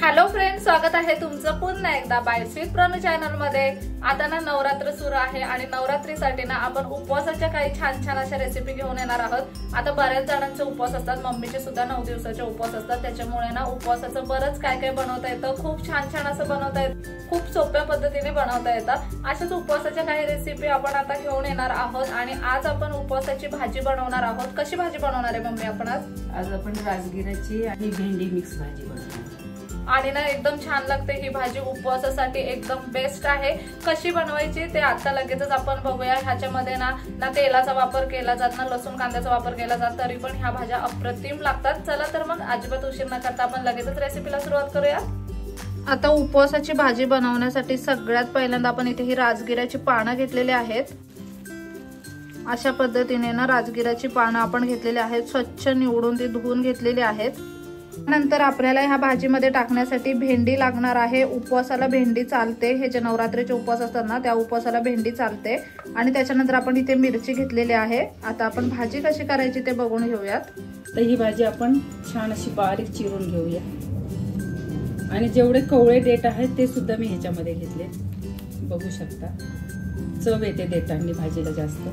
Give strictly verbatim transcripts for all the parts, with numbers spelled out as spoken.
Hello friends, स्वागत आहे तुमचं पुन्हा एकदा बाय स्वीट प्रणू चॅनल मध्ये। आता ना नवरात्र सुरू आहे आणि नवरात्रीसाठी ना आपण उपवासाच्या काही छान छान अशा रेसिपी घेऊन येणार आहोत। आता बऱ्याच जणांचे उपवास असतात, मम्मीचे सुद्धा नऊ दिवसाचे उपवास असतात, त्याच्यामुळे ना उपवासाचं बरंच काय काय बनवता येतं, खूप छान छान असं बनवता येतं, खूप सोप्या पद्धतीने बनवता येतं। अशाच उपवासाच्या काही रेसिपी आपण आता घेऊन येणार आहोत आणि आज आपण उपवासाची भाजी बनवणार आहोत। कशी भाजी बनवणार आहे मम्मी आपण आज? आज आपण राजगिराची आणि भेंडी मिक्स भाजी बनवणार आणि ना एकदम छान लागते ही भाजी, उपवासासाठी एकदम बेस्ट आहे। कशी बनवायची ते आता लगेचच आपण बघूया। ह्याच्यामध्ये ना ना तेलाचा वापर केला जात ना लसूण कांद्याचा वापर केला जात, तरी पण ह्या भाज्या अप्रतिम लागतात। चला तर मग अजिबात उशीर न करता आपण लगेचच रेसिपीला सुरुवात करूया। आता उपवासाची भाजी बनवण्यासाठी सगळ्यात पहिल्यांदा आपण इथे ही राजगिराची पानं घेतलेली आहेत। अशा पद्धतीने ना राजगिराची पानं आपण घेतलेली आहेत, स्वच्छ निवडून ती धुवून घेतलेली आहेत। नंतर आपल्याला ह्या भाजीमध्ये टाकण्यासाठी भेंडी लागणार आहे। उपवासाला भेंडी चालते, हे जे नवरात्रीचे उपवास असतात ना त्या उपवासाला भेंडी चालते। आणि त्याच्यानंतर आपण इथे मिरची घेतलेली आहे। आता आपण भाजी कशी करायची ते बघून घेऊयात। तर ही भाजी आपण छान अशी बारीक चिरून घेऊया आणि जेवढे कवळे देठ आहेत ते सुद्धा मी ह्याच्यामध्ये घेतले, बघू शकता। चव येते देठांनी भाजीला जास्त।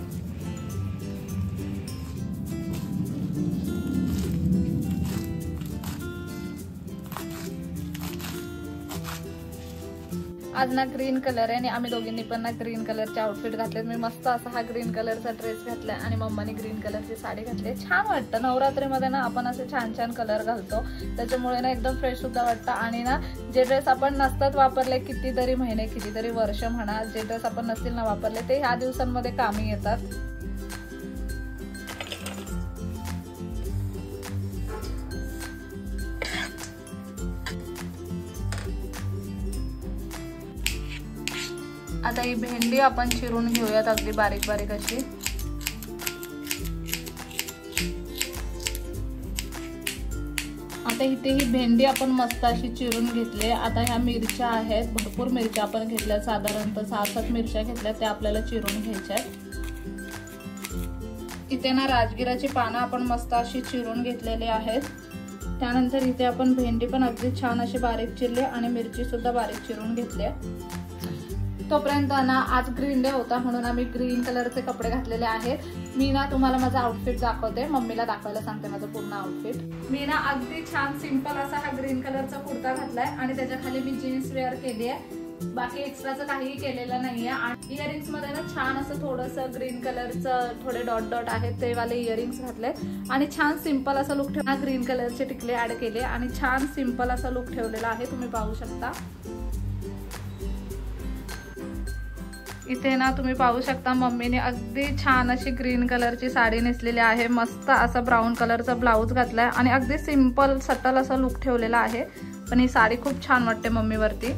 आज ना ग्रीन कलर आहे आणि आम्ही दोघींनी पण ना ग्रीन कलरचे आउटफिट घातलेत। मी मस्त असा हा ग्रीन कलरचा ड्रेस घातलाय आणि मम्माने ग्रीन कलरची साडी घातली। छान वाटतं नवरात्रीमध्ये ना आपण असे छान छान कलर घालतो, त्याच्यामुळे ना एकदम फ्रेश सुद्धा वाटतं। आणि ना जे ड्रेस आपण नसतात वापरले कितीतरी महिने कितीतरी वर्ष म्हणा, जे ड्रेस आपण नसतील ना वापरले ते ह्या दिवसांमध्ये कामी येतात। आता ही भेंडी आपण चिरून घेऊयात अगदी बारीक बारीक अशी। आता इथे ही भेंडी आपण मस्त अशी चिरून घेतली। आता ह्या मिरच्या आहेत, भरपूर मिरच्या आपण घेतल्या, साधारणतः सहा सात मिरच्या घेतल्या, त्या आपल्याला चिरून घ्यायच्या आहेत। इथे ना राजगिराची पानं आपण मस्त अशी चिरून घेतलेली आहेत। त्यानंतर इथे आपण भेंडी पण अगदी छान अशी बारीक चिरली आणि मिरची सुद्धा बारीक चिरून घेतली। तोपर्यंत ना आज ग्रीन डे होता म्हणून आम्ही ग्रीन कलरचे कपडे घातलेले आहेत। मी ना तुम्हाला माझा आउटफिट दाखवते, मम्मीला दाखवायला सांगते माझं पूर्ण आउटफिट। मी ना अगदी छान सिंपल असा हा ग्रीन कलरचा कुर्ता घातलाय आणि त्याच्या खाली मी जीन्स वेअर केली आहे, बाकी एक्स्ट्राचं काहीही केलेलं नाहीये। आणि इयरिंग्स मध्ये ना छान असं थोडंसं ग्रीन कलरचं थोडे डॉट डॉट आहेत ते वाले इयरिंग्स घातले आणि छान सिंपल असा लुक ठेवला। ग्रीन कलरचे टिकले ऍड केले आणि छान सिंपल असा लुक ठेवलेला आहे, तुम्ही पाहू शकता। इथे ना तुम्ही पाहू शकता मम्मीने अगदी छान अशी ग्रीन कलरची साडी नेसलेली आहे, मस्त असा ब्राऊन कलरचा ब्लाउज घातलाय आणि अगदी सिंपल सटल असा लुक ठेवलेला आहे। पण ही साडी खूप छान वाटते मम्मीवरती।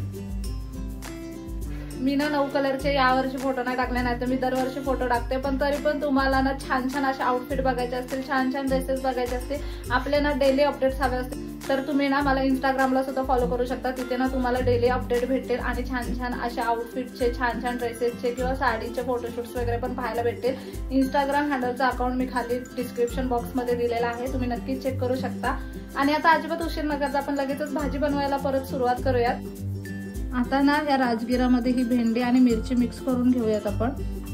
मी ना नऊ कलरचे यावर्षी फोटो नाही टाकले, नाही तर मी दरवर्षी फोटो टाकते, पण तरी पण तुम्हाला ना छान छान असे आउटफिट बघायचे असतील, छान छान ड्रेसेस बघायचे असतील, आपले ना डेली अपडेट्स हवे असतील तर तुम्ही ना मला इंस्टाग्रामला सुद्धा फॉलो करू शकता। तिथे ना तुम्हाला डेली अपडेट भेटतील आणि छान छान अशा आउटफिटचे, छान छान ड्रेसेसचे किंवा साडीचे फोटोशूट्स वगैरे पण पाहायला भेटतील। इंस्टाग्राम हँडलचा अकाउंट मी खाली डिस्क्रिप्शन बॉक्समध्ये दिलेला आहे, तुम्ही नक्कीच चेक करू शकता। आणि आता अजिबात उशीर न करता आपण लगेचच भाजी बनवायला परत सुरुवात करूयात। आता ना या राजगिरामध्ये ही भेंडी आणि मिरची मिक्स करून घेऊयात आपण।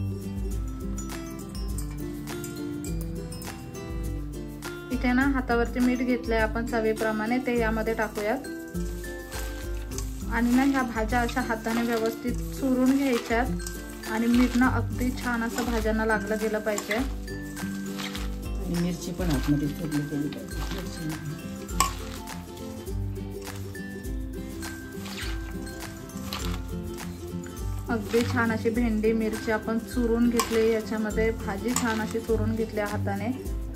इथे ना हातावरती मीठ घेतलंय आपण चवीप्रमाणे, ते यामध्ये टाकूयात आणि ना ह्या भाज्या अशा हाताने व्यवस्थित चुरून घ्यायच्यात आणि मीठ ना अगदी छान असं भाज्यांना लागलं गेलं पाहिजे। आणि मिरची पण आतमध्ये चुरली गेली पाहिजे। अगदी छान अशी भेंडी मिरची आपण चुरून घेतली, याच्यामध्ये भाजी छान अशी चुरून घेतली हाताने।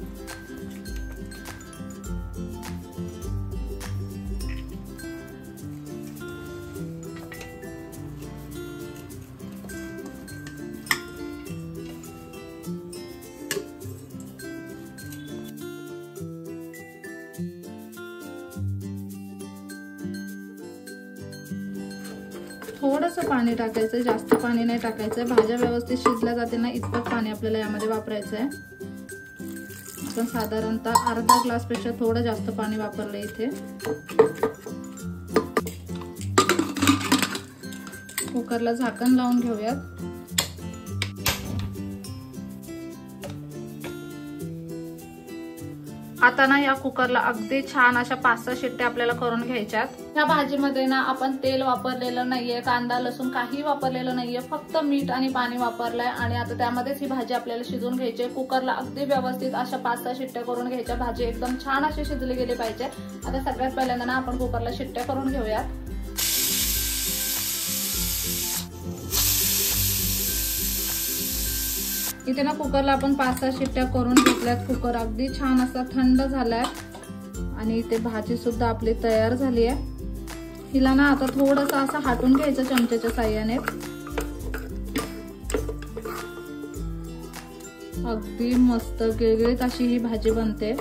थोडंसं पाणी टाकायचं, जास्त पाणी नाही टाकायचं। भाज्या व्यवस्थित शिजल्या जाते ना इतकं पाणी आपल्याला यामध्ये वापरायचं आहे। आपण साधारणतः अर्धा ग्लास पेक्षा थोडं जास्त पाणी वापरलं इथे। कुकरला झाकण लावून घेऊयात. आता ना या कुकरला अगदी छान अशा पाच सहा शिट्ट्या आपल्याला करून घ्यायच्यात. या भाजीमध्ये ना आपण तेल वापरलेलं नाहीये, कांदा लसूण काही वापरलेलं नाहीये, फक्त मीठ आणि पाणी वापरलंय आणि आता त्यामध्येच ही भाजी आपल्याला शिजवून घ्यायची. कुकरला अगदी व्यवस्थित अशा पाच सहा शिट्ट्या करून घ्यायच्या. भाजी एकदम छान अशी शिजली गेली पाहिजे. आता सगळ्यात पहिल्यांदा ना आपण कुकरला शिट्ट्या करून घेऊयात. इथे ना कुकरला आपण पाच सहा शिट्ट्या करून घेतल्यात. कुकर अगदी छान असा थंड झालाय आणि इथे भाजी सुद्धा आपली तयार झाली आहे. हिला ना आता थोडंसं असं हाटून घ्यायचं चमच्याच्या साह्याने. अगदी मस्त गिळगिळीत अशी ही भाजी बनते.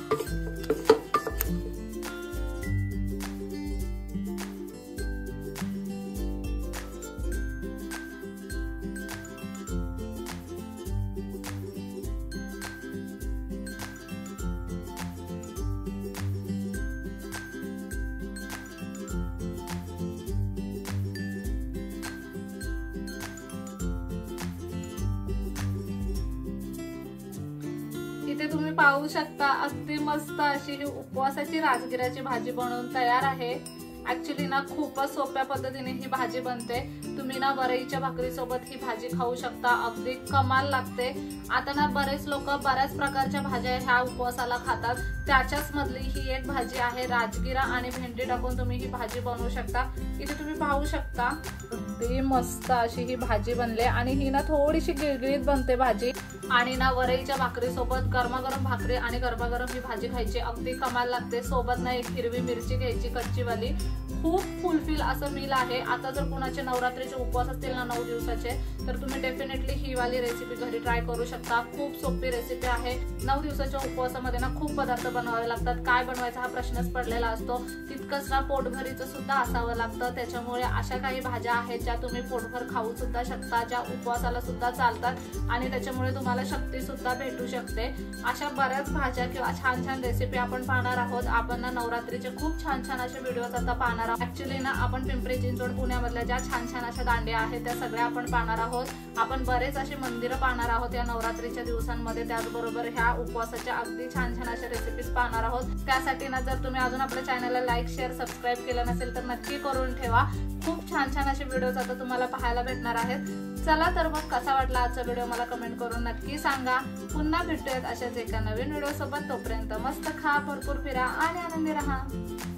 इथे तुम्ही पाहू शकता अगदी मस्त अशी ही उपवासाची राजगिराची भाजी बनवून तयार आहे. ऍक्च्युली ना खूपच सोप्या पद्धतीने ही भाजी बनते. तुम्ही ना वरईच्या भाकरी सोबत ही भाजी खाऊ शकता. अगदी कमाल लागते. आता ना बरेच लोक बऱ्याच प्रकारच्या भाज्या ह्या उपवासाला खातात. त्याच्याच मधली ही एक भाजी आहे. राजगिरा आणि भेंडी टाकून तुम्ही ही भाजी बनवू शकता. इथे तुम्ही पाहू शकता अगदी मस्त अशी ही भाजी बनले आणि ही ना थोडीशी गिळगिळीत बनते भाजी. आणि ना वरईच्या भाकरी सोबत गरमागरम भाकरी आणि गरमागरम ही भाजी खायची. अगदी कमाल लागते. सोबत ना एक हिरवी मिरची घ्यायची कच्चीवाली. खूप फुलफिल असं मील आहे. आता जर कुणाचे नवरात्रीचे उपवास असतील ना नऊ दिवसाचे तर तुम्ही डेफिनेटली ही वाली रेसिपी घरी ट्राय करू शकता. खूप सोपी रेसिपी आहे. नऊ दिवसाच्या उपवासामध्ये ना खूप पदार्थ बनवावे लागतात. काय बनवायचा हा प्रश्नच पडलेला असतो. तितकंच ना पोटभरीचं सुद्धा असावं लागतं. त्याच्यामुळे अशा काही भाज्या आहेत ज्या तुम्ही पोटभर खाऊ सुद्धा शकता, ज्या उपवासाला सुद्धा चालतात आणि त्याच्यामुळे तुम्हाला शक्ती सुद्धा भेटू शकते. अशा बऱ्याच भाज्या किंवा छान छान रेसिपी आपण पाहणार आहोत. आपण ना नवरात्रीचे खूप छान छान असे व्हिडिओज आता पाहणार आहोत. ऍक्च्युली ना आपण पिंपरी चिंचवड पुण्यामधल्या ज्या छान छान अशा दांड्या आहेत त्या सगळ्या आपण पाहणार आहोत. आपण बरेच अशी मंदिरं पाहणार आहोत या नवरात्रीच्या दिवसांमध्ये. त्याचबरोबर ह्या उपवासाच्या अगदी छान छान अशा रेसिपीज पाहणार आहोत. त्यासाठी ना जर तुम्ही अजून आपल्या चॅनलला लाईक शेअर सबस्क्राईब केलं नसेल तर नक्की करून ठेवा. खूप छान छान असे व्हिडिओज आता तुम्हाला पाहायला भेटणार आहेत. चला तर मग कसा वाटला आजचा व्हिडिओ मला कमेंट करून नक्की सांगा. पुन्हा भेटूयात अशाच एका नवीन व्हिडिओ सोबत. तोपर्यंत मस्त खा, भरपूर फिरा आणि आनंदी राहा.